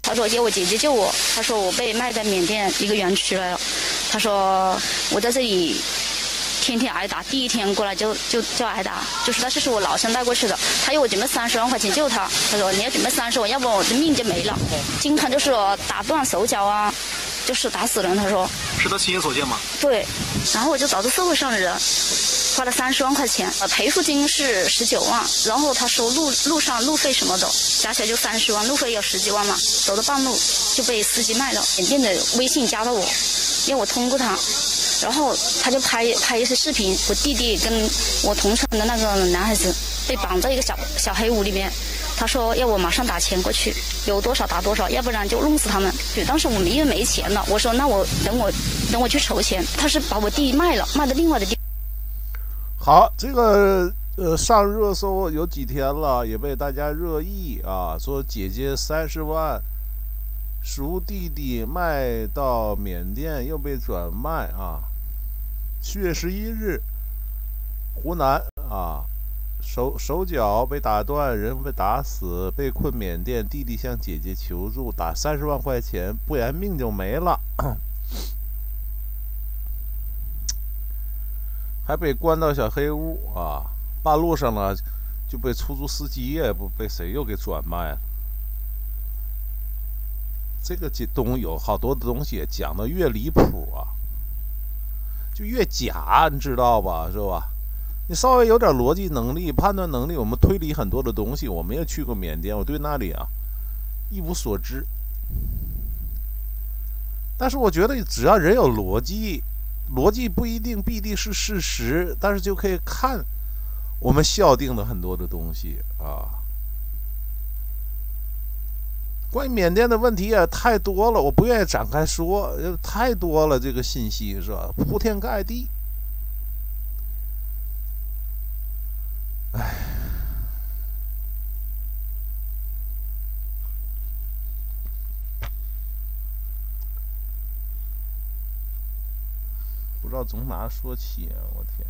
他说要我姐姐救我，他说我被卖在缅甸一个园区了，他说我在这里天天挨打，第一天过来就挨打，就是他是我老乡带过去的，他要我准备30万块钱救他，他说你要准备30万，要不然我的命就没了，经常就是打断手脚啊，就是打死人。他说是他亲眼所见吗？ 对，然后我就找到社会上的人，花了30万块钱，赔付金是19万，然后他说路上路费什么的加起来就30万，路费有10几万嘛，走到半路就被司机卖了。缅甸的微信加到我，因为我通过他，然后他就拍一些视频，我弟弟跟我同村的那个男孩子被绑在一个小黑屋里面，他说要我马上打钱过去，有多少打多少，要不然就弄死他们。当时我们因为没钱了，我说那我等我去筹钱，他是把我弟卖了，卖到另外的地。 好，这个上热搜有几天了，也被大家热议啊，说姐姐30万赎弟弟卖到缅甸又被转卖啊。7月11日，湖南啊，手脚被打断，人被打死，被困缅甸，弟弟向姐姐求助，打30万块钱，不然命就没了。还被关到小黑屋啊！半路上呢，就被出租司机也不被谁又给转卖了。这个有好多的东西讲的越离谱啊，就越假，你知道吧？是吧？你稍微有点逻辑能力、判断能力，我们推理很多的东西。我没有去过缅甸，我对那里啊一无所知。但是我觉得，只要人有逻辑。逻辑不一定必定是事实，但是就可以看我们校定的很多的东西啊。关于缅甸的问题也太多了，我不愿意展开说，太多了，这个信息是吧？铺天盖地。唉，不知道从哪说起啊！我天，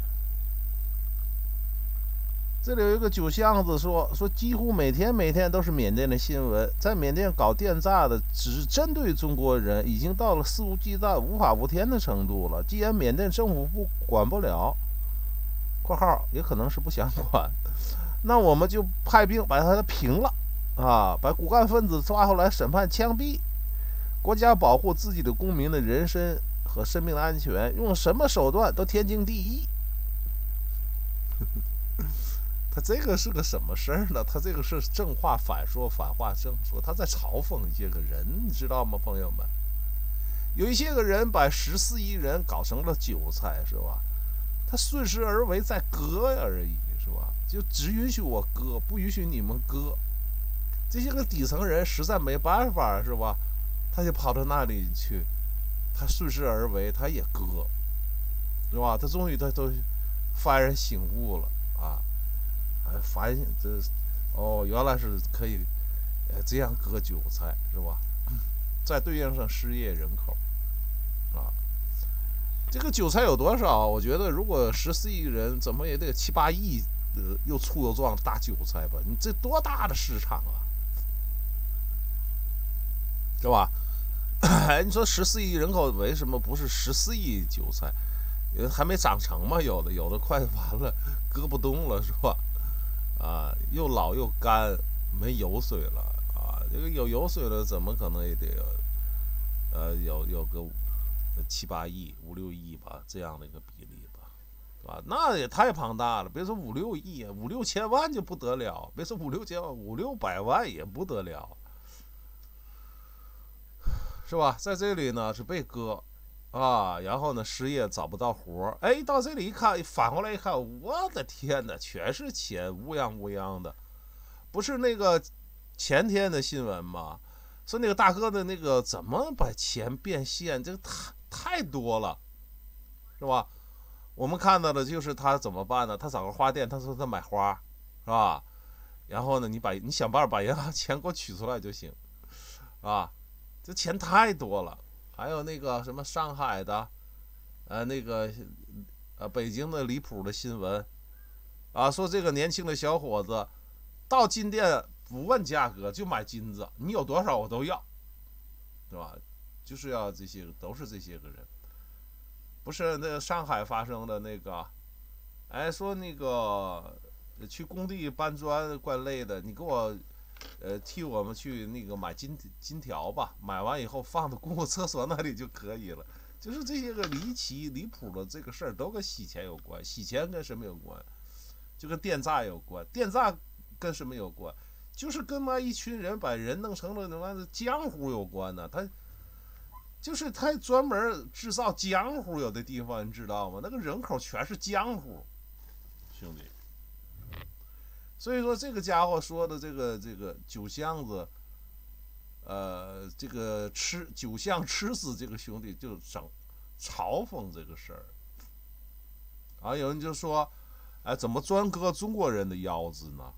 这里有一个酒巷子说几乎每天都是缅甸的新闻，在缅甸搞电诈的只针对中国人，已经到了肆无忌惮、无法无天的程度了。既然缅甸政府不管不了（括号也可能是不想管），那我们就派兵把他平了啊，把骨干分子抓回来审判枪毙。国家保护自己的公民的人身和生命的安全，用什么手段都天经地义。他这个是个什么事儿呢？他这个是正话反说，反话正说，他在嘲讽一些个人，你知道吗，朋友们？有一些个人把14亿人搞成了韭菜，是吧？他顺势而为，在割而已，是吧？就只允许我割，不允许你们割。这些个底层人实在没办法，是吧？他就跑到那里去，他顺势而为，他也割，是吧？他终于他都幡然醒悟了啊！反省这原来是可以这样割韭菜，是吧？再对应上失业人口啊，这个韭菜有多少？我觉得如果14亿人，怎么也得7、8亿又粗又壮的大韭菜吧？你这多大的市场啊，是吧？你说14亿人口为什么不是14亿韭菜？还没长成嘛，有的快完了，割不动了，是吧？啊，又老又干，没油水了啊！这个有油水了，怎么可能也得有个7、8亿、5、6亿吧，这样的一个比例吧，是吧？那也太庞大了，别说5、6亿，5、6千万就不得了，别说5、6千万，5、6百万也不得了，是吧？在这里呢是被割啊，然后呢失业找不到活，哎，到这里一看，反过来一看，我的天哪，全是钱，乌泱乌泱的。不是那个前天的新闻吗？说那个大哥的那个怎么把钱变现，这个太多了，是吧？我们看到的就是他怎么办呢？他找个花店，他说他买花，是吧？然后呢，你想办法把银行钱给我取出来就行，啊，这钱太多了。还有那个什么上海的，那个北京的离谱的新闻，啊，说这个年轻的小伙子到金店不问价格就买金子，你有多少我都要， 是吧？就是要这些，都是这些个人，不是那个上海发生的那个，哎，说那个去工地搬砖怪累的，你给我替我们去那个买金条吧，买完以后放到公共厕所那里就可以了。就是这些个离奇离谱的这个事儿都跟洗钱有关，洗钱跟什么有关？就跟电诈有关，电诈跟什么有关？就是跟嘛一群人把人弄成了他妈的江湖有关呢。他专门制造江湖，有的地方你知道吗？那个人口全是江湖，兄弟。所以说这个家伙说的这个酒巷子，这个酒巷吃死这个兄弟就嘲讽这个事儿。啊，有人就说，哎，怎么专割中国人的腰子呢？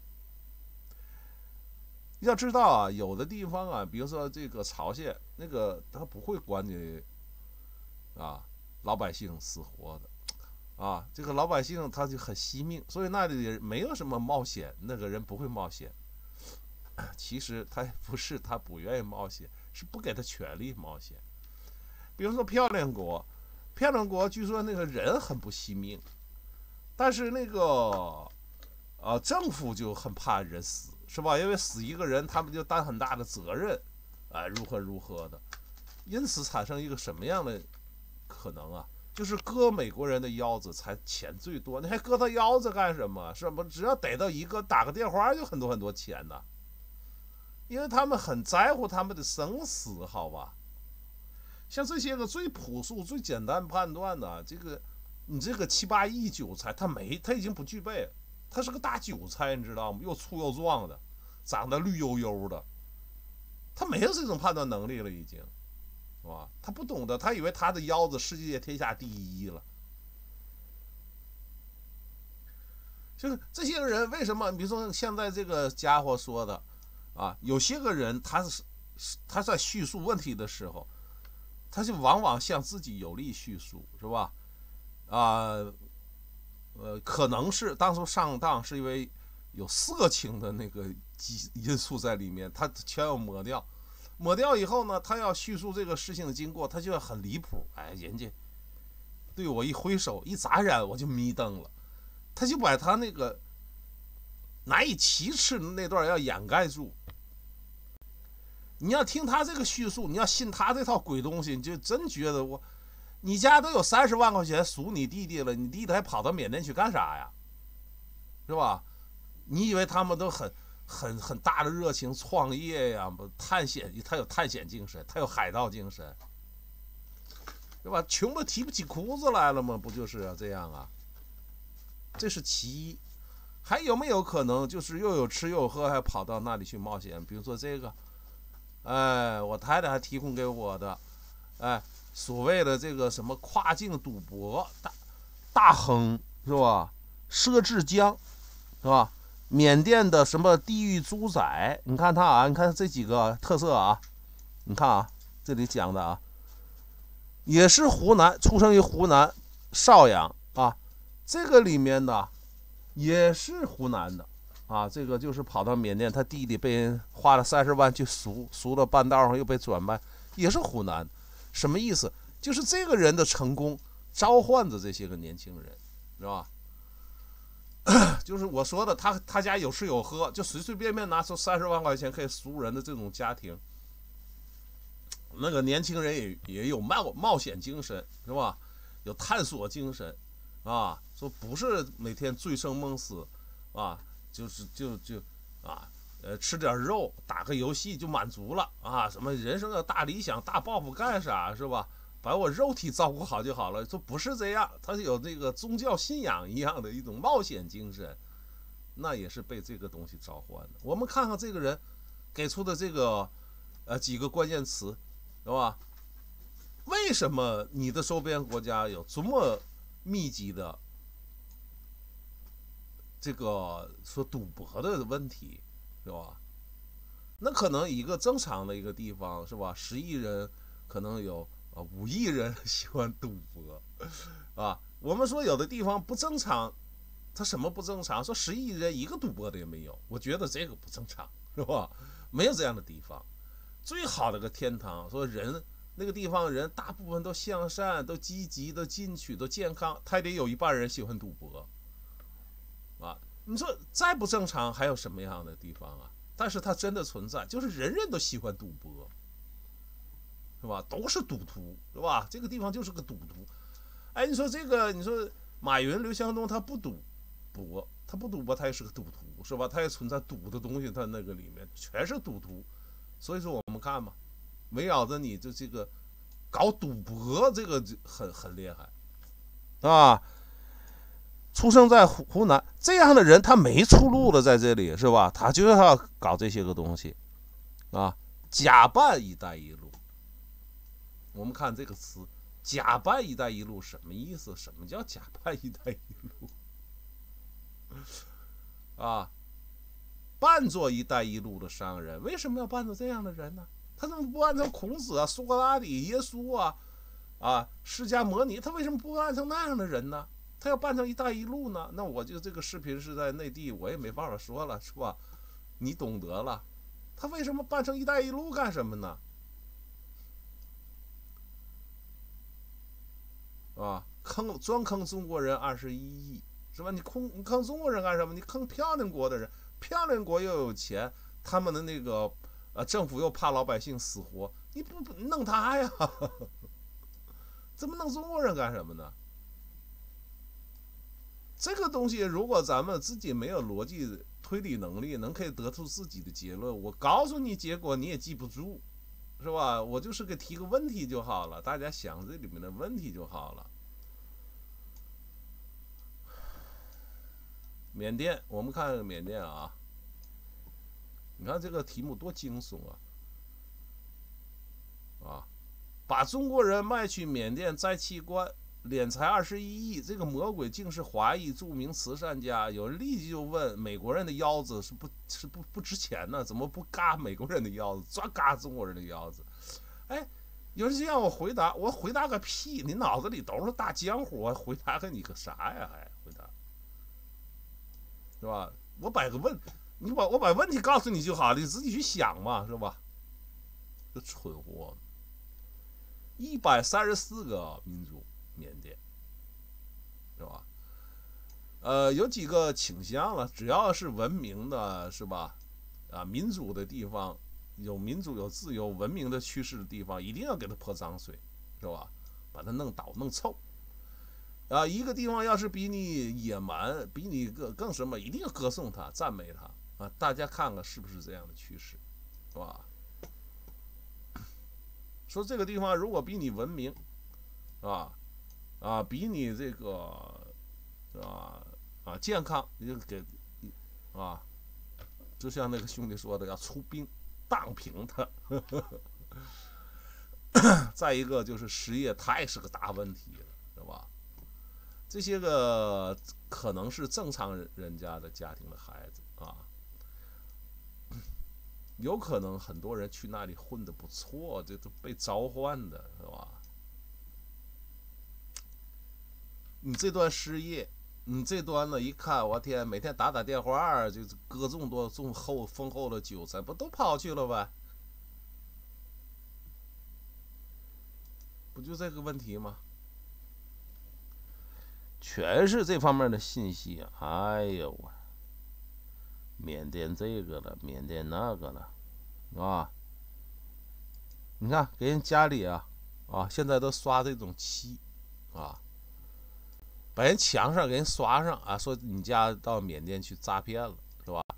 要知道啊，有的地方啊，比如说这个朝鲜，那个他不会管你啊老百姓死活的啊，这个老百姓他就很惜命，所以那里没有什么冒险，那个人不会冒险。其实他不是他不愿意冒险，是不给他权利冒险。比如说漂亮国，漂亮国据说那个人很不惜命，但是那个政府就很怕人死。是吧？因为死一个人，他们就担很大的责任，如何的，因此产生一个什么样的可能啊？就是割美国人的腰子才钱最多，你还割他腰子干什么？是不？只要逮到一个，打个电话就很多钱呢。因为他们很在乎他们的生死，好吧？像这些个最朴素、最简单判断的，你这个7、8亿韭菜，他已经不具备了。他是个大韭菜，你知道吗？又粗又壮的，长得绿油油的，他没有这种判断能力了，已经，是吧？他不懂得，他以为他的腰子世界天下第一了。就是这些人为什么？比如说现在这个家伙说的，啊，有些个人他在叙述问题的时候，他就往往向自己有利叙述，是吧？可能是当初上当是因为有色情的那个因素在里面，他全要抹掉。抹掉以后呢，他要叙述这个事情的经过，他就要很离谱。哎，人家对我一挥手一眨眼，我就迷瞪了。他就把他那个难以启齿的那段要掩盖住。你要听他这个叙述，你要信他这套鬼东西，你就真觉得你家都有30万块钱赎你弟弟了，你弟弟还跑到缅甸去干啥呀？是吧？你以为他们都很大的热情创业呀？探险，他有探险精神，他有海盗精神，是吧？穷的提不起裤子来了吗？不就是这样啊？这是其一。还有没有可能就是又有吃又有喝，还跑到那里去冒险？比如说这个，哎，我太太还提供给我的，哎。所谓的这个什么跨境赌博大亨是吧？佘志江是吧？缅甸的什么地狱猪仔，你看他啊，你看这几个特色啊，你看啊，这里讲的啊，也是湖南，出生于湖南邵阳啊，这个里面的也是湖南的啊，这个就是跑到缅甸，他弟弟被人花了30万去赎到半道上又被转卖，也是湖南的。什么意思？就是这个人的成功召唤着这些个年轻人，是吧？就是我说的，他家有吃有喝，就随随便便拿出30万块钱可以赎人的这种家庭，那个年轻人也有冒险精神，是吧？有探索精神啊，说不是每天醉生梦死啊，就吃点肉，打个游戏就满足了啊！什么人生的大理想、大抱负干啥是吧？把我肉体照顾好就好了。说不是这样，他是有这个宗教信仰一样的一种冒险精神，那也是被这个东西召唤的。我们看看这个人给出的这个几个关键词，是吧？为什么你的周边国家有这么密集的这个说赌博的问题？是吧？那可能一个正常的一个地方是吧？10亿人可能有5亿人喜欢赌博啊。我们说有的地方不正常，它什么不正常？说10亿人一个赌博的也没有，我觉得这个不正常，是吧？没有这样的地方。 最好的个天堂，说人那个地方人大部分都向善，都积极，都进取，都健康，他得有一半人喜欢赌博啊。你说再不正常还有什么样的地方啊？但是它真的存在，就是人人都喜欢赌博，是吧？都是赌徒，是吧？这个地方就是个赌徒。哎，你说这个，你说马云、刘强东他不赌博，他也是个赌徒，是吧？他也存在赌的东西，他那个里面全是赌徒。所以说我们看嘛，围绕着你就这个搞赌博，这个很厉害啊。出生在湖南这样的人，他没出路了，在这里是吧？他就要搞这些个东西啊，假扮一带一路。我们看这个词，假扮一带一路什么意思？什么叫假扮一带一路啊？扮作一带一路的商人，为什么要扮作这样的人呢？他怎么不按照孔子啊、苏格拉底、耶稣啊、释迦牟尼，他为什么不按照那样的人呢？他要扮成一带一路呢？那我就这个视频是在内地，我也没办法说了，是吧？你懂得了。他为什么扮成一带一路干什么呢？啊，专坑中国人21亿，是吧？你坑中国人干什么？你坑漂亮国的人，漂亮国又有钱，他们的那个政府又怕老百姓死活，你不弄他呀？怎么弄中国人干什么呢？这个东西，如果咱们自己没有逻辑推理能力，可以得出自己的结论，我告诉你结果你也记不住，是吧？我就是给提个问题就好了，大家想这里面的问题就好了。缅甸，我们看缅甸啊，你看这个题目多惊悚啊！把中国人卖去缅甸摘器官，敛财21亿，这个魔鬼竟是华裔著名慈善家。有人立即就问：美国人的腰子是不值钱呢？怎么不嘎美国人的腰子，专嘎中国人的腰子？哎，有人就让我回答，我回答个屁！你脑子里都是大浆糊，我回答个你个啥呀？还回答，是吧？我摆个问，我把问题告诉你就好了，你自己去想嘛，是吧？这蠢货！134个民族。缅甸，是吧？有几个倾向了，只要是文明的，是吧？民主的地方，有民主、有自由、文明的趋势的地方，一定要给它泼脏水，是吧？把它弄倒、弄臭。一个地方要是比你野蛮，比你更什么，一定要歌颂它、赞美它啊！大家看看是不是这样的趋势，是吧？说这个地方如果比你文明，比你这个健康，你就给就像那个兄弟说的，要出兵荡平他。再一个就是失业，太是个大问题了，是吧？这些个可能是正常人家的家庭的孩子有可能很多人去那里混得不错，这都被召唤的，是吧？你这段失业，你这端呢一看，我天，每天打电话，就是割这么多丰厚的韭菜，不都跑去了呗？不就这个问题吗？全是这方面的信息。哎呦我，缅甸这个了，缅甸那个了，你看给人家里现在都刷这种漆把人墙上给人刷上说你家到缅甸去诈骗了，是吧？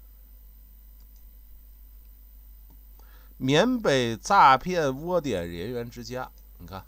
缅北诈骗窝点人员之家，你看，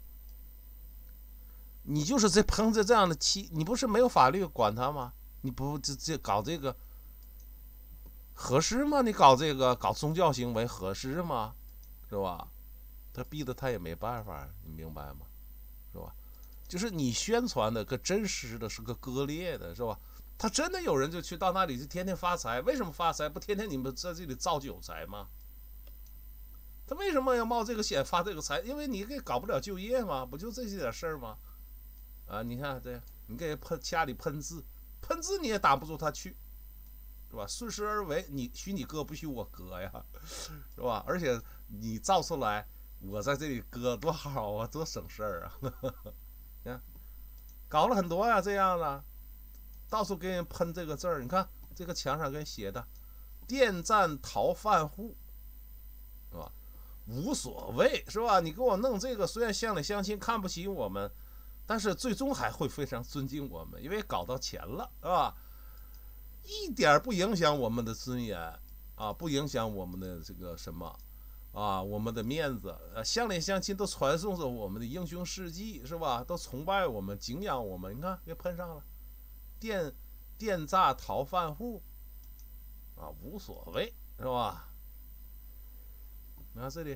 你就是喷着这样的漆，你不是没有法律管他吗？你不这搞这个合适吗？你搞这个搞宗教行为合适吗？是吧？他逼得他也没办法，你明白吗？是吧？就是你宣传的跟真实的是个割裂的，是吧？他真的有人就去到那里就天天发财，为什么发财？不天天你们在这里造韭菜吗？他为什么要冒这个险发这个财？因为你给搞不了就业吗？不就这些点事儿吗？你看这，你给家里喷字你也挡不住他去， 是吧？顺势而为，你许你割不许我割呀，是吧？而且你造出来，我在这里割多好啊，多省事儿啊！你看，搞了很多呀，这样的，到处给人喷这个字儿。你看这个墙上给人写的"电站逃犯户"，是吧？无所谓，是吧？你给我弄这个，虽然乡里乡亲看不起我们，但是最终还会非常尊敬我们，因为搞到钱了，是吧？一点不影响我们的尊严啊，不影响我们的这个什么啊，我们的面子。乡里乡亲都传颂着我们的英雄事迹，是吧？都崇拜我们，敬仰我们。你看，给喷上了，电诈逃犯户啊，无所谓，是吧？你看这里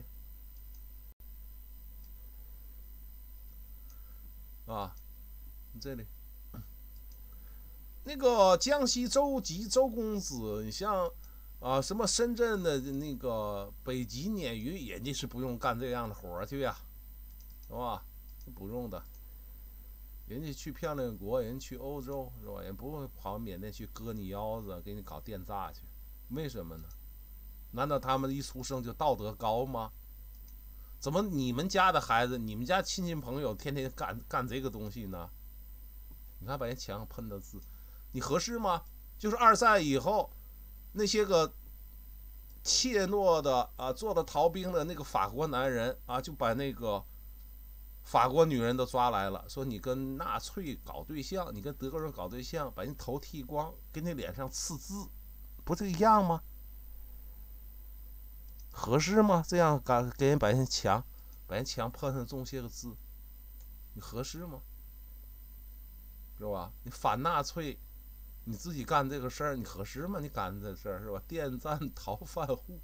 啊，这里那个江西周吉周公子，你像啊什么深圳的那个北极鲶鱼，人家是不用干这样的活去呀，是吧？不用的，人家去漂亮国，人去欧洲，是吧？人不会跑缅甸去割你腰子，给你搞电诈去，为什么呢？难道他们一出生就道德高吗？怎么你们家的孩子，你们家亲戚朋友天天干这个东西呢？你看把人墙上喷的字，你合适吗？就是二战以后那些个怯懦的啊，做了逃兵的那个法国男人啊，就把那个法国女人都抓来了，说你跟纳粹搞对象，你跟德国人搞对象，把你头剃光，给你脸上刺字，不这个样吗？合适吗？这样给人把人墙喷上种些个字，你合适吗？是吧？你反纳粹，你自己干这个事儿，你合适吗？你干这事儿是吧？电站逃犯户，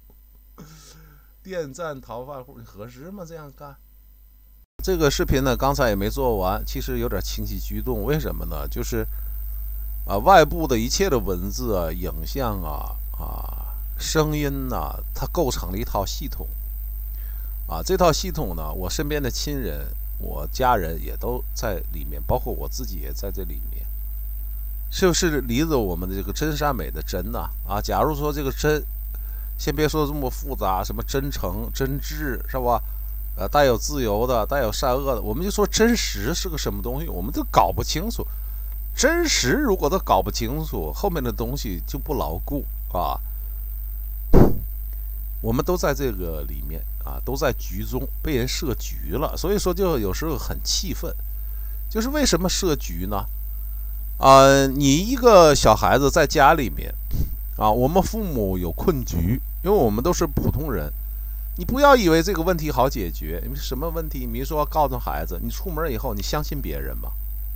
电站逃犯户，你合适吗？这样干？这个视频呢，刚才也没做完，其实有点情绪激动，为什么呢？就是外部的一切的文字啊、影像声音呐，它构成了一套系统啊。这套系统呢，我身边的亲人、我家人也都在里面，包括我自己也在这里面。就是离着我们的这个真善美的真呐假如说这个真，先别说这么复杂，什么真诚、真挚，是吧？带有自由的，带有善恶的，我们就说真实是个什么东西，我们都搞不清楚。真实如果都搞不清楚，后面的东西就不牢固啊。我们都在这个里面啊，都在局中被人设局了，所以说就有时候很气愤。就是为什么设局呢？你一个小孩子在家里面啊，我们父母有困局，因为我们都是普通人。你不要以为这个问题好解决，什么问题？比如说告诉孩子，你出门以后你相信别人吗？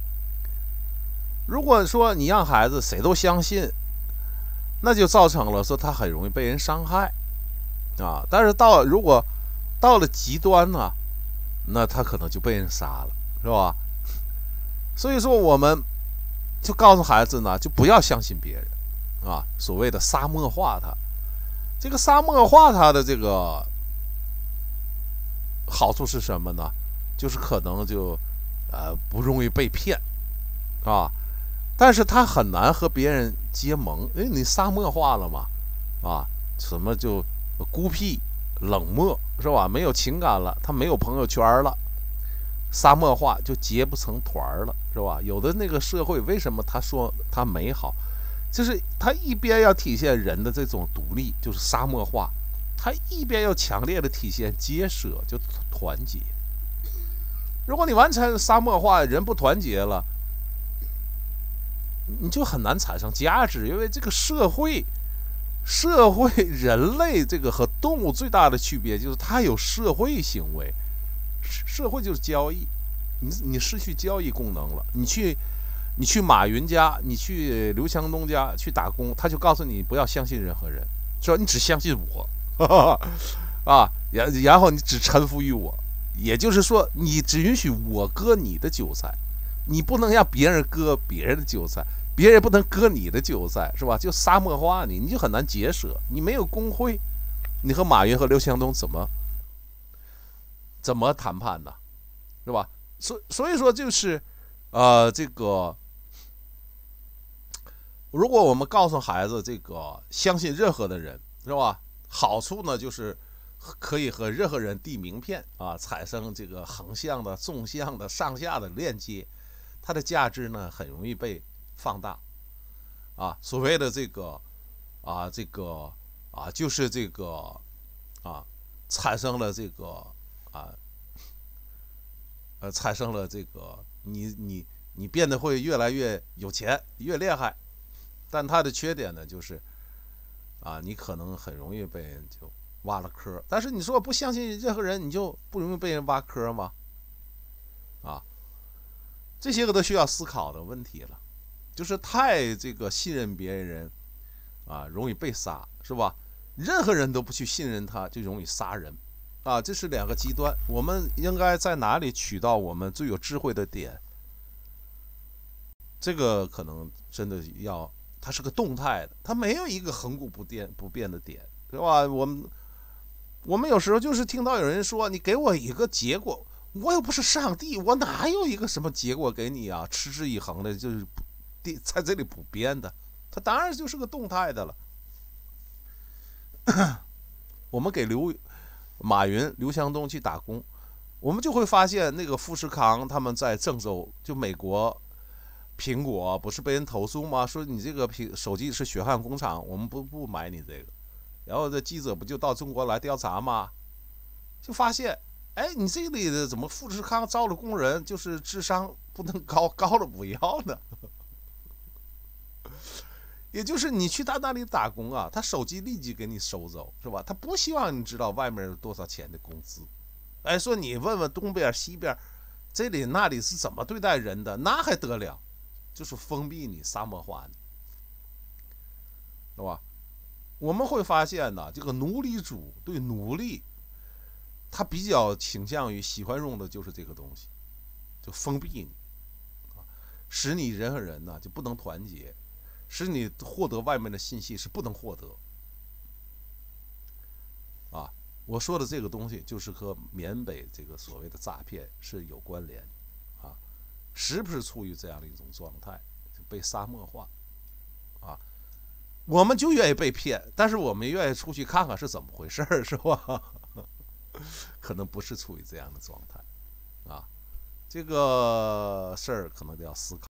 如果说你让孩子谁都相信，那就造成了说他很容易被人伤害啊。但是如果到了极端呢，那他可能就被人杀了，是吧？所以说我们就告诉孩子呢，就不要相信别人啊，所谓的沙漠化他。这个沙漠化他的这个好处是什么呢？就是可能就不容易被骗啊，但是他很难和别人结盟，因为你沙漠化了嘛啊，什么就孤僻冷漠，是吧？没有情感了，他没有朋友圈了，沙漠化就结不成团了，是吧？有的那个社会为什么他说它美好，就是他一边要体现人的这种独立，就是沙漠化，他一边要强烈的体现结社，就团结。如果你完全沙漠化，人不团结了，你就很难产生价值，因为这个社会人类这个和动物最大的区别就是它有社会行为，社会就是交易，你失去交易功能了。你去马云家，你去刘强东家去打工，他就告诉你不要相信任何人，说你只相信我，然后你只臣服于我，也就是说你只允许我割你的韭菜，你不能让别人割别人的韭菜，别人也不能割你的韭菜，是吧？就沙漠化你就很难结社，你没有工会，你和马云和刘强东怎么谈判呢？是吧？所以说就是这个如果我们告诉孩子这个相信任何的人，是吧？好处呢就是可以和任何人递名片啊，产生这个横向的、纵向的、上下的链接，它的价值呢很容易被放大啊。所谓的这个就是这个产生了这个产生了这个你变得会越来越有钱，越厉害。但它的缺点呢，就是你可能很容易被人就挖了坑。但是你说不相信任何人，你就不容易被人挖坑吗？这些个都需要思考的问题了。就是太这个信任别人容易被杀，是吧？任何人都不去信任他，就容易杀人这是两个极端。我们应该在哪里取到我们最有智慧的点？这个可能真的要。它是个动态的，它没有一个恒固不变的点，对吧？我们有时候就是听到有人说，你给我一个结果，我又不是上帝，我哪有一个什么结果给你啊？持之以恒的，就是在这里不变的，它当然就是个动态的了。我们给马云、刘强东去打工，我们就会发现那个富士康他们在郑州，就美国。苹果不是被人投诉吗？说你这个手机是血汗工厂，我们不买你这个。然后这记者不就到中国来调查吗？就发现，哎，你这里的怎么富士康招了工人，就是智商不能高了不要呢？也就是你去他那里打工他手机立即给你收走，是吧？他不希望你知道外面有多少钱的工资。哎，说你问问东边西边，这里那里是怎么对待人的，那还得了？就是封闭你、沙漠化你，是吧？我们会发现呢，这个奴隶主对奴隶，他比较倾向于喜欢用的就是这个东西，就封闭你，使你人和人呢就不能团结，使你获得外面的信息是不能获得。我说的这个东西就是和缅北这个所谓的诈骗是有关联的。是不是处于这样的一种状态，就被沙漠化我们就愿意被骗，但是我们愿意出去看看是怎么回事，是吧？可能不是处于这样的状态这个事儿可能得要思考。